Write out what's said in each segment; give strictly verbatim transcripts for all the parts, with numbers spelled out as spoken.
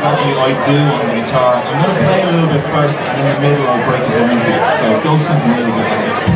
exactly I do on the guitar. I'm going to play a little bit first, and in the middle I'll break it down a bit. So it goes something a little bit like this.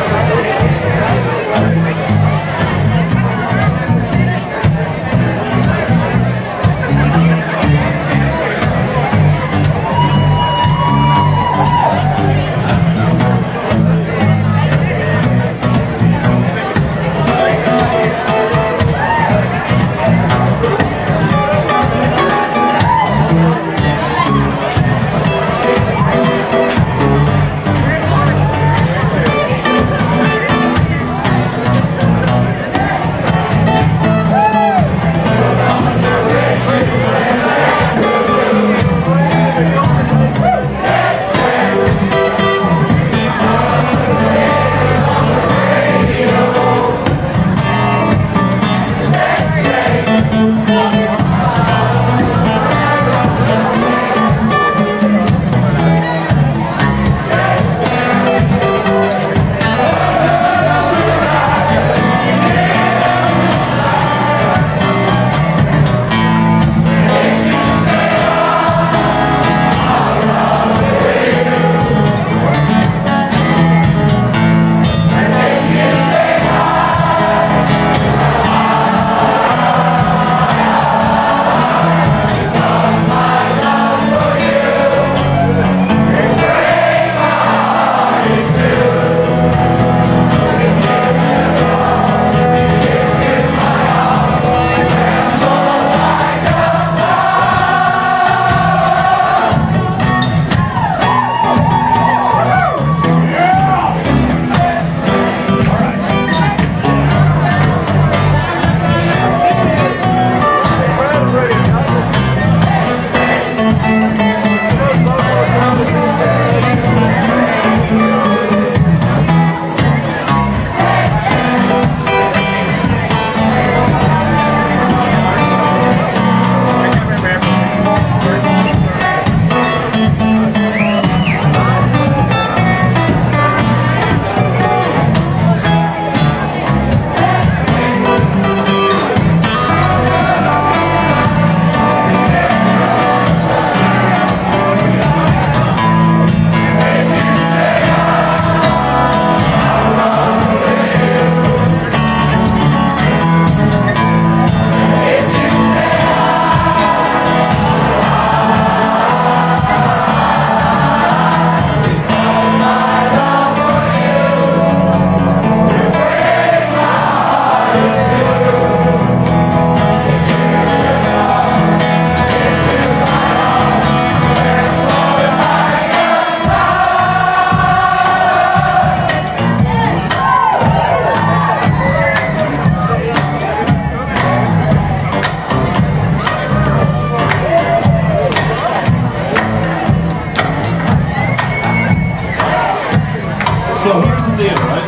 So here's the deal, right?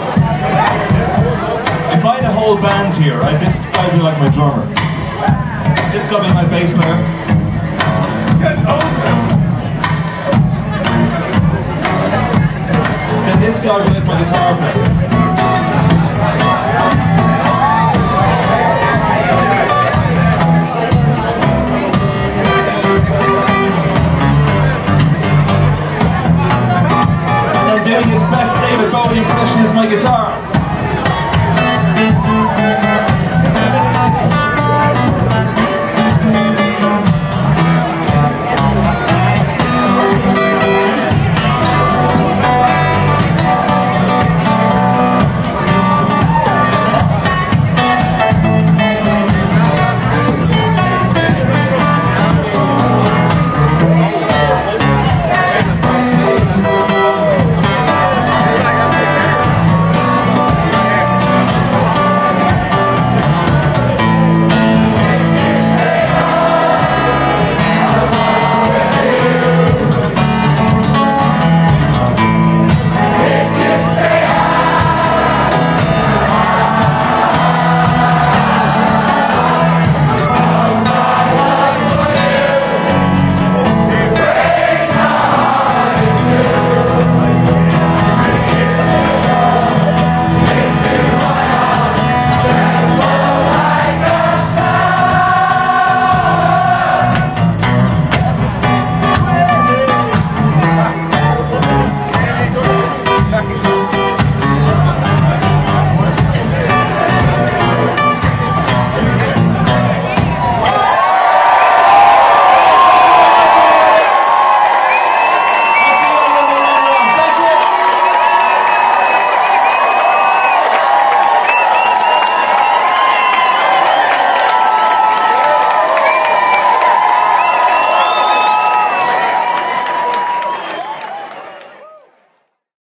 If I had a whole band here, right, this guy would be like my drummer. This guy would be my bass player.